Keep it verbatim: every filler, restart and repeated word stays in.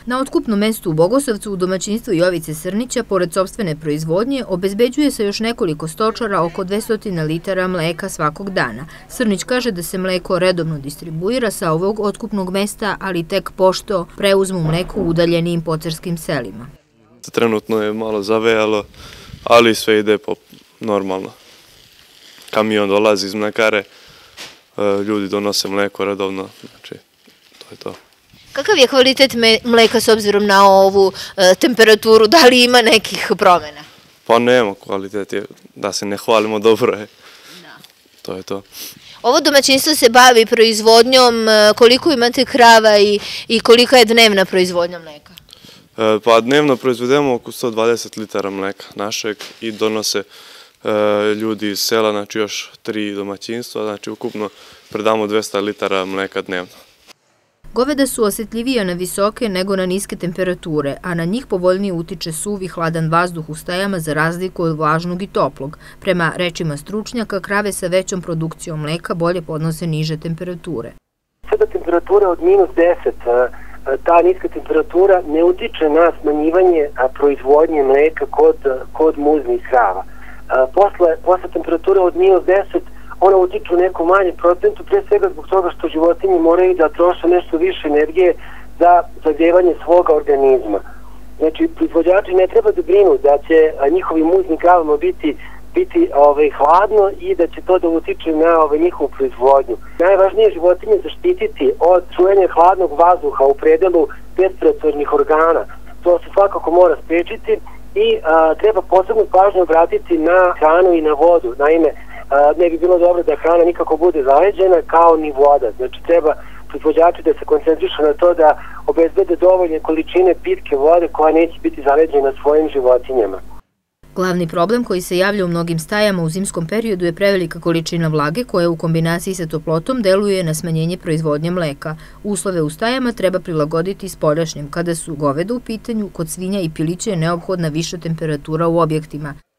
Na otkupnom mestu u Bogosavcu u domaćinstvu Jovice Srnića, pored sopstvene proizvodnje, obezbeđuje se još nekoliko stočara oko dvesta litara mleka svakog dana. Srnić kaže da se mleko redovno distribuira sa ovog otkupnog mesta, ali tek pošto preuzmu mleko u udaljenijim pocerskim selima. Trenutno je malo zavejalo, ali sve ide po normalno. Kamion dolazi iz mlekare, ljudi donose mleko redovno, znači to je to. Kakav je kvalitet mleka s obzirom na ovu temperaturu? Da li ima nekih promjena? Pa nema kvalitet, da se ne hvalimo, dobro je. To je to. Ovo domaćinstvo se bavi proizvodnjom, koliko imate krava i kolika je dnevna proizvodnja mleka? Pa dnevno proizvedemo oko sto dvadeset litara mleka našeg i donose ljudi iz sela, znači još tri domaćinstva, znači ukupno predamo dvesta litara mleka dnevno. Goveda su osjetljivija na visoke nego na niske temperature, a na njih povoljnije utiče suv i hladan vazduh u stajama za razliku od vlažnog i toplog. Prema rečima stručnjaka, krave sa većom produkcijom mleka bolje podnose niže temperature. Sada temperatura od minus deset, ta niska temperatura ne utiče na smanjivanje proizvodnje mleka kod, kod muznih krava. Posle, posle temperature od minus deset ona utiče u nekom manjem procentu, pre svega zbog toga što životinje moraju da troše nešto više energije za zagrijevanje svoga organizma. Znači, proizvođači ne treba da brinu da će njihovim muznim kravama biti, biti ovaj, hladno i da će to da utiče na ovaj, njihovu proizvodnju. Najvažnije je životinje zaštititi od čujenja hladnog vazduha u predelu respiratornih organa. To se svakako mora sprečiti i a, treba posebno pažnju obratiti na hranu i na vodu. Naime, ne bi bilo dobro da hrana nikako bude zaleđena kao ni voda. Znači treba proizvođači da se koncentrišu na to da obezbede dovoljne količine pitke vode koja neće biti zaleđena svojim životinjama. Glavni problem koji se javlja u mnogim stajama u zimskom periodu je prevelika količina vlage koja u kombinaciji sa toplotom deluje na smanjenje proizvodnje mleka. Uslove u stajama treba prilagoditi spoljašnjim. Kada su goveda u pitanju, kod svinja i pilića je neophodna viša temperatura u objektima.